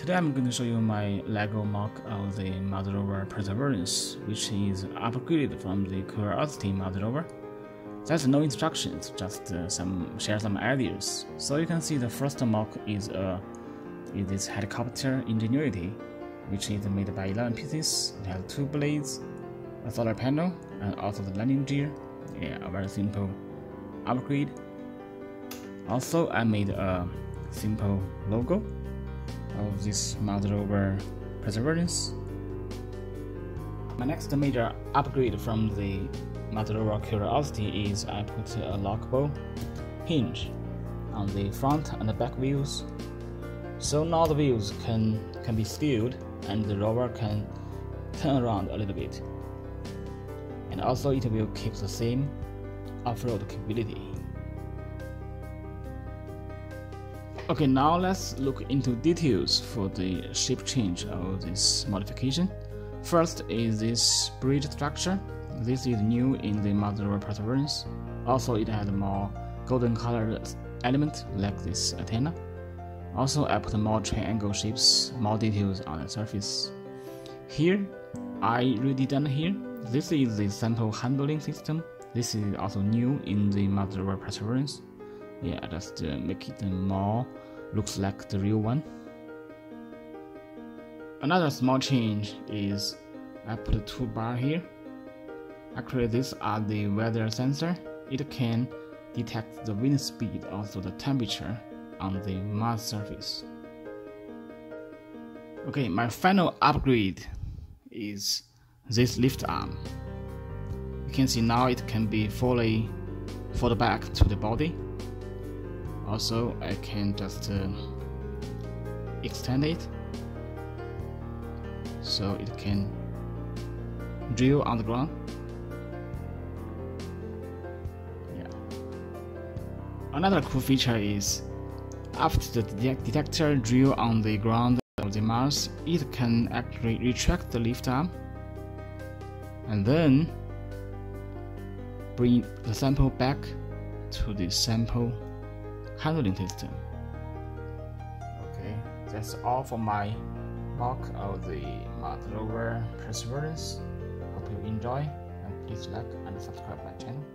Today I'm going to show you my Lego MOC of the Mars Rover Perseverance, which is upgraded from the Curiosity Mars Rover. There's no instructions, just share some ideas. So you can see the first MOC is this helicopter Ingenuity, which is made by 11 pieces. It has 2 blades, a solar panel, and also the landing gear. Yeah, a very simple upgrade. Also, I made a simple logo of this Mars Rover Perseverance. My next major upgrade from the Mars Rover Curiosity is I put a lockable hinge on the front and the back wheels. So now the wheels can be sealed and the rover can turn around a little bit. And also it will keep the same off-road capability. Okay, now let's look into details for the shape change of this modification. First is this bridge structure. This is new in the Mars Rover Perseverance. Also, it has more golden colored element like this antenna. Also, I put more triangle shapes, more details on the surface. Here, I redone here. This is the sample handling system. This is also new in the Mars Rover Perseverance. Yeah, just make it more looks like the real one. Another small change is I put 2 bars here. Actually, these are the weather sensor. It can detect the wind speed, also the temperature on the Mars surface. Okay, my final upgrade is this lift arm. You can see now it can be fully folded back to the body. Also, I can just extend it so it can drill on the ground. Yeah. Another cool feature is after the detector drill on the ground of the Mars, it can actually retract the lift arm and then bring the sample back to the sample handling system. Okay, that's all for my MOC of the Mars Rover Perseverance. Hope you enjoy, and please like and subscribe my channel.